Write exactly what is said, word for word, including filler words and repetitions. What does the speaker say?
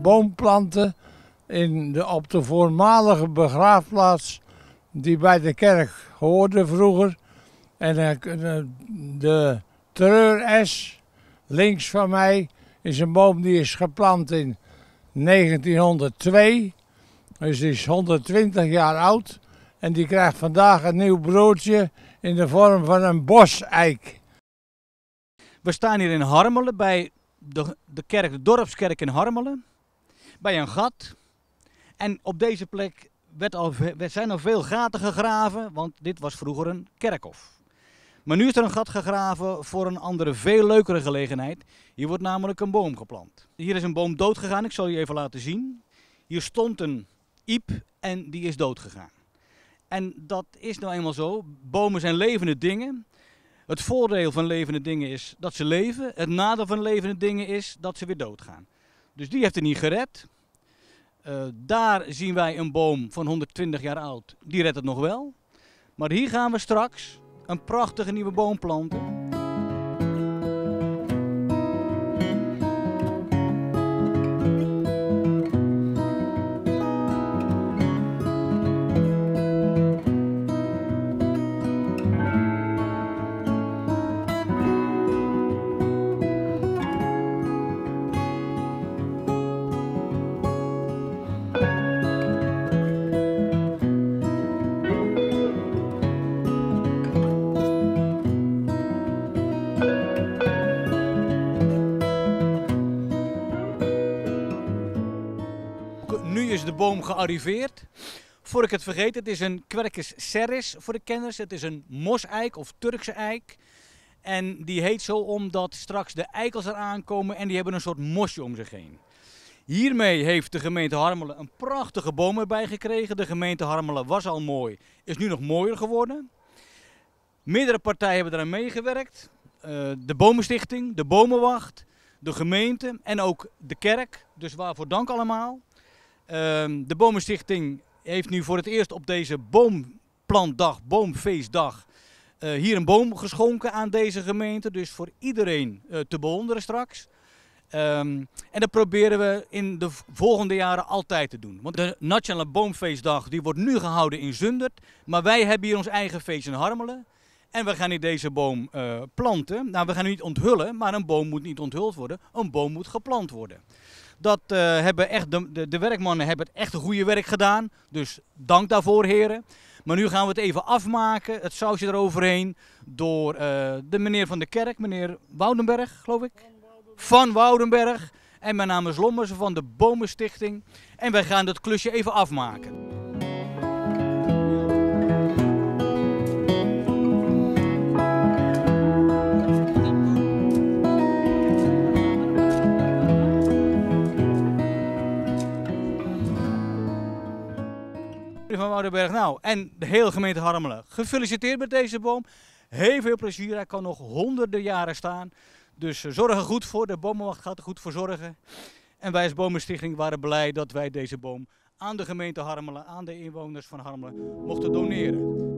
boom planten in de, op de voormalige begraafplaats die bij de kerk hoorde vroeger. En de, de treures links van mij is een boom die is geplant in negentienhonderdtwee. Dus die is honderdtwintig jaar oud. En die krijgt vandaag een nieuw broodje in de vorm van een boseik. We staan hier in Harmelen bij de, de, kerk, de dorpskerk in Harmelen. Bij een gat. En op deze plek werd al, zijn al veel gaten gegraven, want dit was vroeger een kerkhof. Maar nu is er een gat gegraven voor een andere, veel leukere gelegenheid. Hier wordt namelijk een boom geplant. Hier is een boom doodgegaan, ik zal je even laten zien. Hier stond een iep en die is doodgegaan. En dat is nou eenmaal zo. Bomen zijn levende dingen. Het voordeel van levende dingen is dat ze leven. Het nadeel van levende dingen is dat ze weer doodgaan. Dus die heeft het niet gered. Uh, daar zien wij een boom van honderdtwintig jaar oud. Die redt het nog wel. Maar hier gaan we straks een prachtige nieuwe boom planten. Nu is de boom gearriveerd. Voor ik het vergeet, het is een Quercus cerris voor de kenners. Het is een moseik of Turkse eik. En die heet zo omdat straks de eikels eraan komen en die hebben een soort mosje om zich heen. Hiermee heeft de gemeente Harmelen een prachtige boom erbij gekregen. De gemeente Harmelen was al mooi, is nu nog mooier geworden. Meerdere partijen hebben eraan meegewerkt. Uh, de Bomenstichting, de Bomenwacht, de gemeente en ook de kerk. Dus waarvoor dank allemaal. Uh, de Bomenstichting heeft nu voor het eerst op deze boomplantdag, boomfeestdag, uh, hier een boom geschonken aan deze gemeente. Dus voor iedereen uh, te bewonderen straks. Um, en dat proberen we in de volgende jaren altijd te doen. Want de Nationale Boomfeestdag die wordt nu gehouden in Zundert. Maar wij hebben hier ons eigen feest in Harmelen. En we gaan hier deze boom uh, planten. Nou, we gaan nu niet onthullen, maar een boom moet niet onthuld worden. Een boom moet geplant worden. Dat uh, hebben echt de, de, de werkmannen hebben het echt een goede werk gedaan. Dus dank daarvoor, heren. Maar nu gaan we het even afmaken, het sausje eroverheen, door uh, de meneer van de kerk, meneer Woudenberg, geloof ik. Van Woudenberg. En mijn naam is Lommers van de Bomenstichting. En wij gaan dat klusje even afmaken. Van Woudenberg, nou, en de hele gemeente Harmelen, gefeliciteerd met deze boom. Heel veel plezier, hij kan nog honderden jaren staan. Dus uh, zorg er goed voor, de Bomenwacht gaat er goed voor zorgen. En wij als Bomenstichting waren blij dat wij deze boom aan de gemeente Harmelen, aan de inwoners van Harmelen, mochten doneren.